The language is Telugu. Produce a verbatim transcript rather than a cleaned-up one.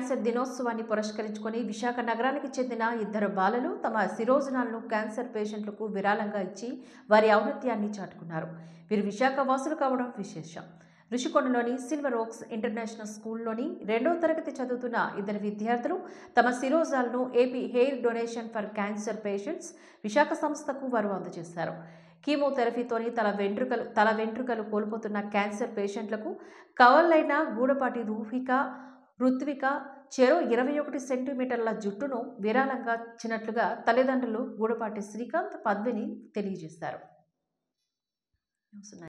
క్యాన్సర్ దినోత్సవాన్ని పురస్కరించుకొని విశాఖ నగరానికి చెందిన ఇద్దరు బాలలు తమ శిరోజనాలను క్యాన్సర్ పేషెంట్లకు విరాళంగా ఇచ్చి వారి ఔన్నత్యాన్ని చాటుకున్నారు. వీరు విశాఖ వాసులు కావడం విశేషం. ఋషికొండలోని సిల్వర్ ఓక్స్ ఇంటర్నేషనల్ స్కూల్లోని రెండవ తరగతి చదువుతున్న ఇద్దరు విద్యార్థులు తమ శిరోజాలను AP hair donation for cancer patients Visakha సంస్థకు వారు అందజేశారు. కీమోథెరపీతోని తల వెంట్రుకలు తల వెంట్రుకలు కోల్పోతున్న క్యాన్సర్ పేషెంట్లకు కవలైన గూడపాటి రూహిక ఋత్విక చెరో ఇరవై ఒకటి సెంటీమీటర్ల జుట్టును విరాళంగా ఇచ్చినట్లుగా తల్లిదండ్రులు గూడపాటి శ్రీకాంత్ పద్మిని తెలియజేశారు.